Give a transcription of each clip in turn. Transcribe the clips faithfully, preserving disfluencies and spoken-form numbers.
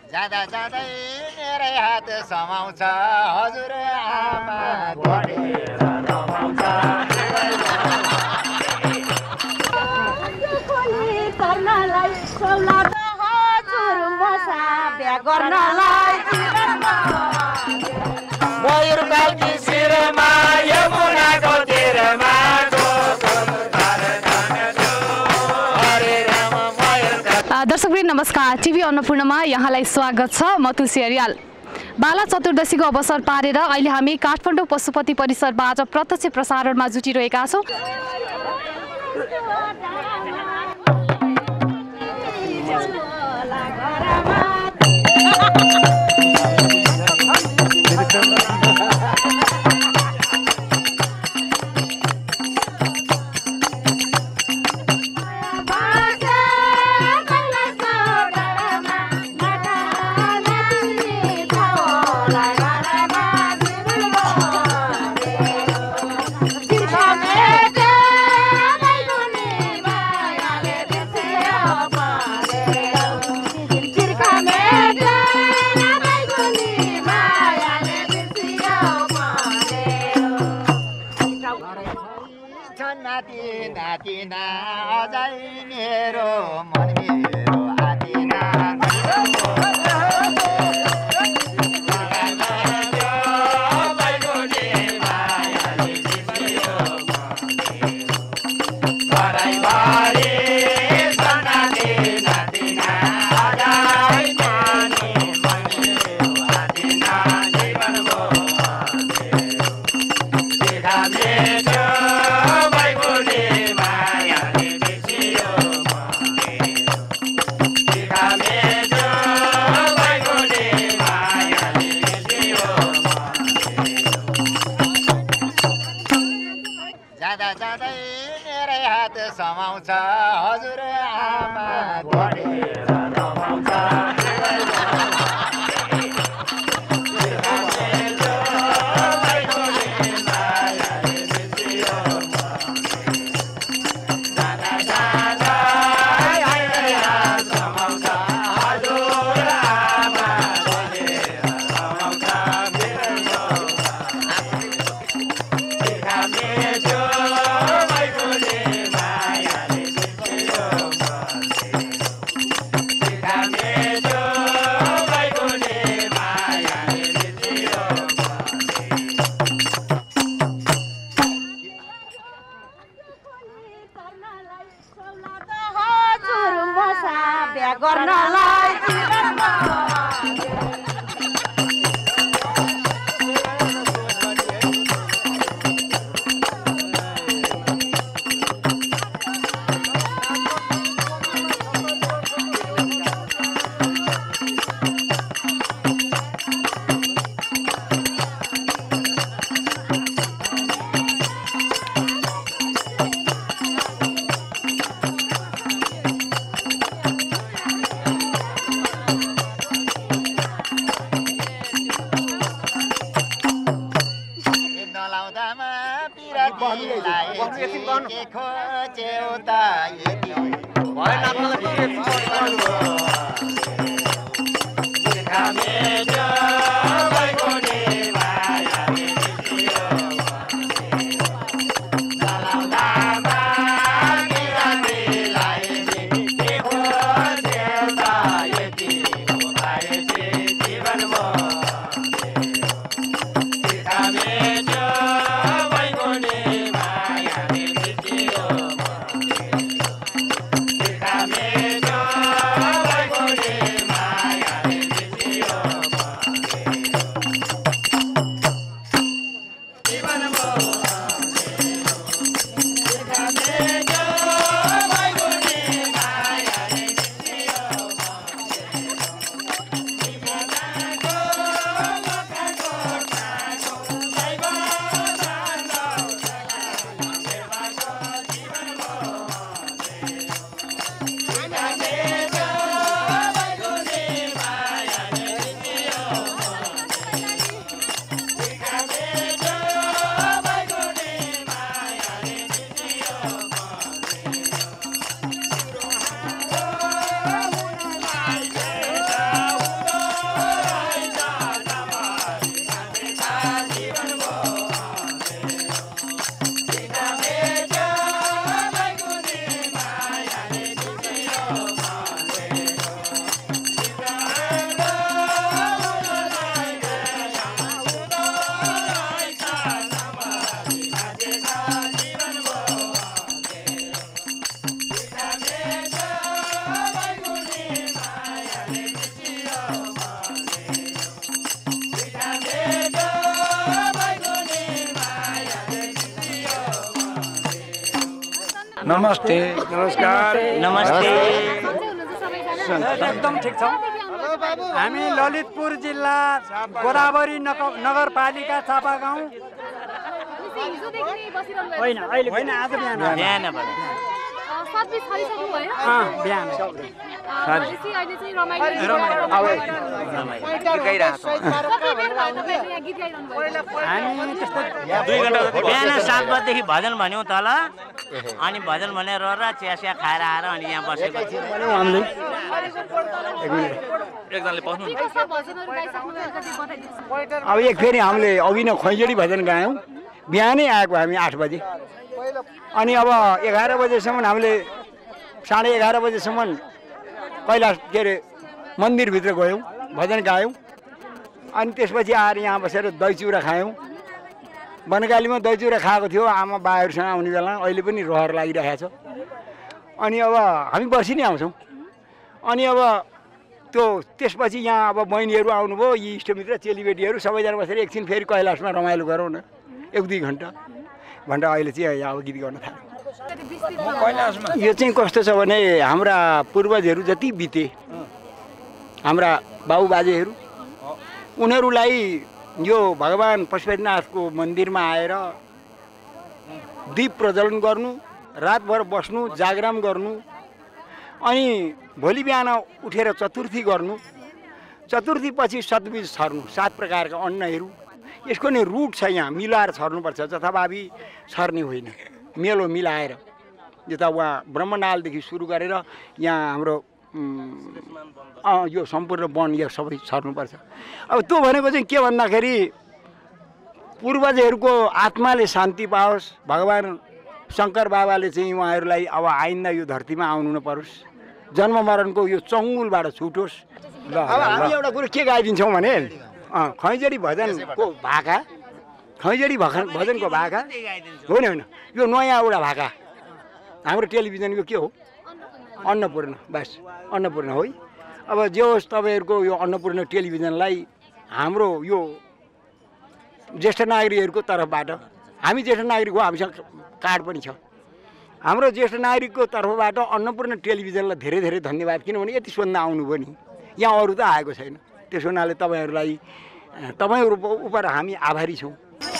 जाँदा जाँदै मेरै हात समाउँछ हजुर आमा बढेर नमाउँछ गर्नलाई सौलाद हजुर मसा बिहा गर्नलाई मयूर कालकी शिरमा यमुनाको तीरमा दर्शकवृन्द नमस्कार। टिभी अन्नपूर्णमा यहाँलाई स्वागत छ। म तुलसी अर्याल। बाला चतुर्दशीको अवसर पारेर अहिले हामी काठमाडौँ पशुपति परिसरबाट प्रत्यक्ष प्रसारणमा जुटिरहेका छौँ। नातिना अझै मेरो मन मेरो आदिना समाउँछ हजुर आमा बढेर नमाउँछ Bye. नमस्ते नमस्कार नमस्ते एकदम ठिक छ हामी ललितपुर जिल्ला गोदावरी नगरपालिका चापागाउँ होइन अहिले होइन आज बिहान बिहानबाट बिहान हामी त्यस्तो दुई घन्टा बिहान सात बजेदेखि भजन भन्यौँ तल अनि भजन भनेर र चिया चिया खाएर आएर अनि यहाँ बसेको थियौँ हामीले एकजनाले पस्नु अब एक फेरि हामीले अघि नै खैँजडी भजन गायौँ बिहानै आएको हामी आठ बजे अनि अब एघार बजेसम्म हामीले साढे एघार बजेसम्म कैलाश के अरे मन्दिरभित्र गयौँ भजन गायौँ अनि त्यसपछि आएर यहाँ बसेर दही चिउरा खायौँ बनकालीमा दही चिउरा खाएको थियो आमा बाहरूसँग आउने बेला अहिले पनि रहर लागिरहेको छ अनि अब हामी बसी नै आउँछौँ अनि अब त्यो त्यसपछि यहाँ अब बहिनीहरू आउनुभयो यी इष्टमित्र चेलीबेटीहरू सबैजना बसेर एकछिन फेरि कैलाशमा रमाइलो गरौँ न एक दुई घन्टा भनेर अहिले चाहिँ अब गीत गर्न थाल्यो यो चाहिँ कस्तो छ भने हाम्रा पूर्वजहरू जति बिते हाम्रा बाबुबाजेहरू उनीहरूलाई यो भगवान् पशुपतिनाथको मन्दिरमा आएर दीप प्रज्वलन गर्नु रातभर बस्नु जागराम गर्नु अनि भोलि बिहान उठेर चतुर्थी गर्नु चतुर्थी पछि सतबीज छर्नु सात प्रकारका अन्नहरू यसको नि रुट छ यहाँ मिलाएर छर्नुपर्छ जथाभावी छर्ने होइन मेलो मिलाएर यता उहाँ ब्रह्मनालदेखि सुरु गरेर यहाँ हाम्रो यो सम्पूर्ण वन यो सबै छर्नुपर्छ अब त्यो भनेको चाहिँ के भन्दाखेरि पूर्वजहरूको आत्माले शान्ति पाओस् भगवान् शङ्कर बाबाले चाहिँ उहाँहरूलाई अब आइन्दा यो धरतीमा आउनु नपरोस् जन्म मरणको यो चङ्गुलबाट छुटोस् अब हामी एउटा कुरो के गाइदिन्छौँ भने खैँजडी भजनको भाका खैँजडी भजन भजनको भाका होइन होइन यो नयाँ एउटा भाका हाम्रो टेलिभिजनको के हो अन्नपूर्ण बस अन्नपूर्ण हो अब जे होस् तपाईँहरूको यो अन्नपूर्ण टेलिभिजनलाई हाम्रो यो ज्येष्ठ नागरिकहरूको तर्फबाट हामी ज्येष्ठ नागरिक हो हामीसँग कार्ड पनि छ हाम्रो ज्येष्ठ नागरिकको तर्फबाट अन्नपूर्ण टेलिभिजनलाई धेरै धेरै धन्यवाद किनभने यति सुन्दा आउनुभयो नि यहाँ अरू त आएको छैन त्यसो हुनाले तपाईँहरूलाई तपाईँहरू उप हामी आभारी छौँ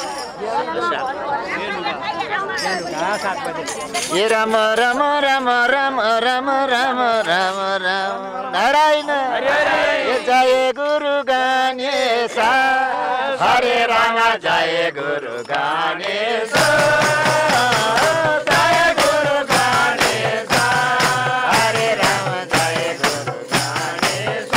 हे राम राम राम राम राम राम राम राम नारायण जय गुरु गणेश हरे राम जय गुरु गणेश जय गुरु गणेश हरे राम जय गुरु गणेश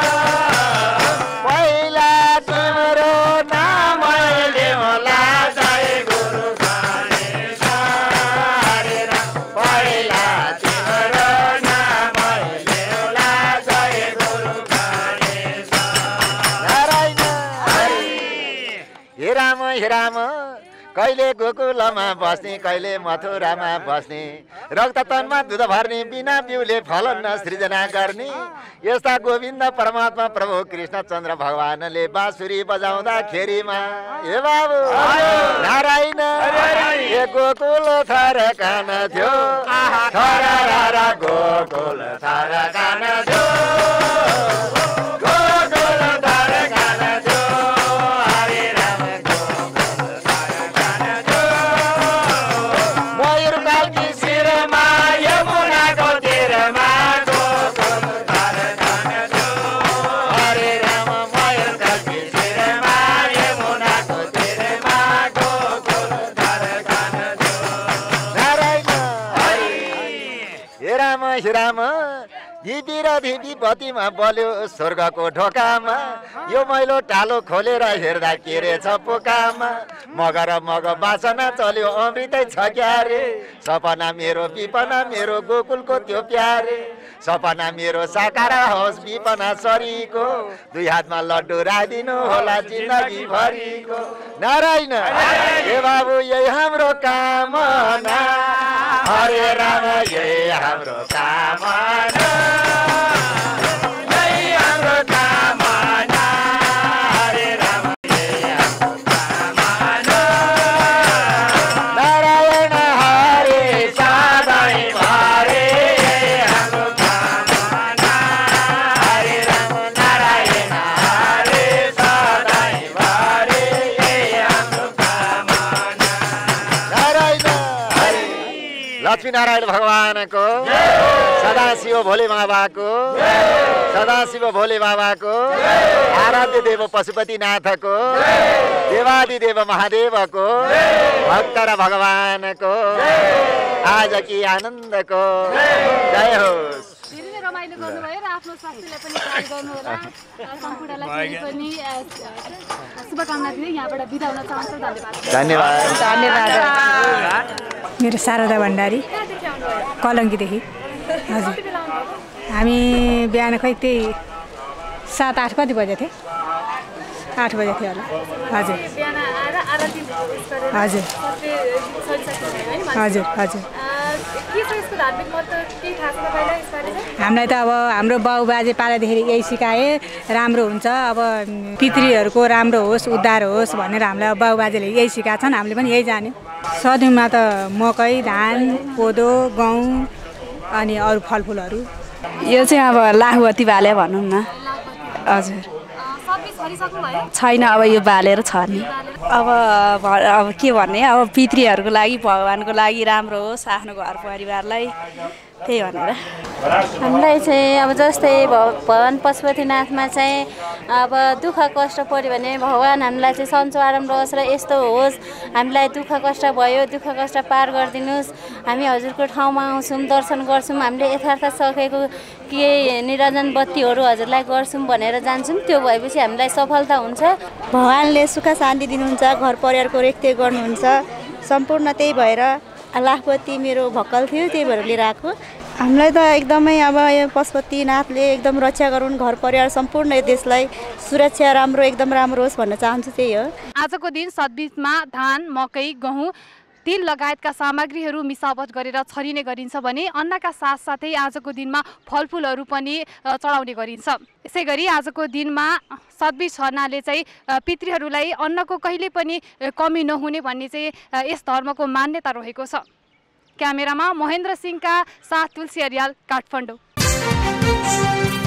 पहिला तिम्रो नाम लेउला जय गुरु गणेश हरे राम पहिला तिम्रो नाम लेउला जय गुरु गणेश नारायण हे राम हे राम कहिले गोकुलमा बस्ने कहिले मथुरामा बस्ने रक्त तनमा दुध भर्ने बिना बिउले फलन सृजना गर्ने यस्ता गोविन्द परमात्मा प्रभु कृष्णचन्द्र भगवानले बाँसुरी बजाउँदाखेरिमा हे बाबु नारायण हे गोकुल थर कान थियो थरा रारा गोकुल थर कान थियो गोकुल थर कान थियो हरे राम मयूर कालकी शिरमा यमुनाको तीरमा गोकुल थर कान थियो हरे राम मयूर कालकी शिरमा यमुनाको तीरमा गोकुल थर कान थियो नारायण हे राम हे राम दिदी र दिदी बत्तीमा बल्यो स्वर्गको ढोकामा यो मैलो टालो खोलेर हेर्दा के रहेछ पोकामा मगर मग बासना चल्यो अमृतै छ क्यारे सपना मेरो विपना मेरो गोकुलको त्यो प्यारे सपना मेरो साकार होस् विपना सरीको दुई हातमा लड्डु राखिदिनु होला जिन्दगी भरिको नारायण हे बाबु यही हाम्रो कामना हरे राम यही हाम्रो कामना यही हाम्रो कामना हरे राम यही हाम्रो कामना नारायण हरे साधन लक्ष्मीनारायण भगवानको सदाशिव भोले बाबाको सदाशिव भोले बाबाको आराध्य देव पशुपतिनाथको देवादिदेव महादेवको भक्त र भगवानको आज कि आनन्दको जय होस्। धेरै नै रमाइलो गर्नुभयो र आफ्नो स्वास्थ्यलाई पनि ख्याल गर्नुहोला। सम्पूर्णलाई फेरि पनि शुभकामना दिँदै यहाँबाट बिदा हुन चाहन्छु। धन्यवाद। धन्यवाद धन्यवाद। मेरो शारदा भण्डारी कलङ्कीदेखि। हजुर हामी बिहान खै त्यही सात आठ कति बजे थियो आठ बजे थियो होला। हजुर हजुर हजुर हजुर हामीलाई त अब हाम्रो बाउ बाजे पालादेखि यही सिकाए राम्रो हुन्छ, अब पितृहरूको राम्रो होस् उद्धार होस् भनेर हामीलाई बाउ बाजेले यही सिकाएको छन्, हामीले पनि यही जान्यौँ। सदिउँमा त मकै धान कोदो गहुँ अनि अरू फलफुलहरू। यो चाहिँ अब लाहुवती बाले भनौँ न। हजुर छैन, अब यो बालेर छ नि। अब अब के भन्ने, अब पितृहरूको लागि भगवानको लागि राम्रो होस् आफ्नो घर परिवारलाई, त्यही भनेर। हामीलाई चाहिँ अब जस्तै भगवान पशुपतिनाथमा चाहिँ अब दुःख कष्ट पऱ्यो भने भगवान हामीलाई चाहिँ सन्चो आराम रहोस् र यस्तो होस्, हामीलाई दुःख कष्ट भयो दुःख कष्ट पार गरिदिनुहोस्, हामी हजुरको ठाउँमा आउँछौँ दर्शन गर्छौँ, हामीले यथार्थ सकेको के निरञ्जन बत्तीहरू हजुरलाई गर्छौँ भनेर जान्छौँ। त्यो भएपछि हामीलाई सफलता हुन्छ। भगवानले सुख शान्ति दिनुहुन्छ, घर परिवारको रेखदेख गर्नुहुन्छ, सम्पूर्ण त्यही भएर लाखपति मेरो भक्कल थियो, त्यही भएर लिएर आएको। हामीलाई त एकदमै अब यो पशुपतिनाथले एकदम रक्षा गरून्, घर परिवार सम्पूर्ण देशलाई सुरक्षा राम्रो एकदम राम्रो होस् भन्न चाहन्छु, त्यही हो। आजको दिन सतबिजमा धान मकै गहुँ तिल लगायतका सामग्रीहरू मिसावट गरेर छरिने गरिन्छ भने अन्नका साथसाथै आजको दिनमा फलफुलहरू पनि चढाउने गरिन्छ। यसै गरी आजको दिनमा सतबिज छर्नाले चाहिँ पितृहरूलाई अन्नको कहिले पनि कमी नहुने भन्ने चाहिँ यस धर्मको मान्यता रहेको छ। क्यामेरामा महेन्द्र सिंहका साथ तुलसी अर्याल, काठमाडौँ।